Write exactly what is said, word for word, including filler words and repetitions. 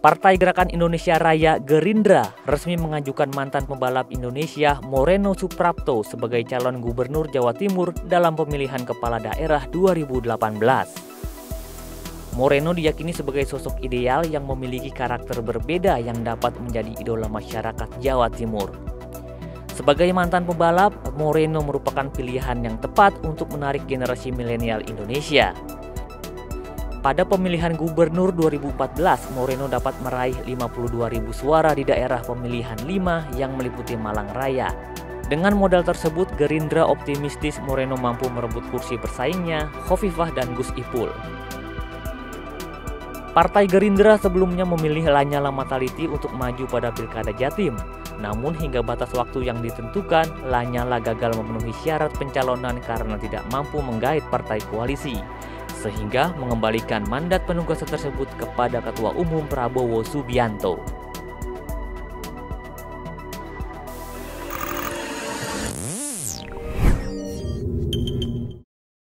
Partai Gerakan Indonesia Raya Gerindra resmi mengajukan mantan pembalap Indonesia Moreno Suprapto sebagai calon gubernur Jawa Timur dalam pemilihan kepala daerah dua ribu delapan belas. Moreno diyakini sebagai sosok ideal yang memiliki karakter berbeda yang dapat menjadi idola masyarakat Jawa Timur. Sebagai mantan pembalap, Moreno merupakan pilihan yang tepat untuk menarik generasi milenial Indonesia. Pada pemilihan gubernur dua ribu empat belas, Moreno dapat meraih lima puluh dua ribu suara di daerah pemilihan lima yang meliputi Malang Raya. Dengan modal tersebut, Gerindra optimistis Moreno mampu merebut kursi bersaingnya, Khofifah dan Gus Ipul. Partai Gerindra sebelumnya memilih Lanyala Mataliti untuk maju pada Pilkada Jatim. Namun hingga batas waktu yang ditentukan, Lanyala gagal memenuhi syarat pencalonan karena tidak mampu menggait partai koalisi, sehingga mengembalikan mandat penugasan tersebut kepada Ketua Umum Prabowo Subianto.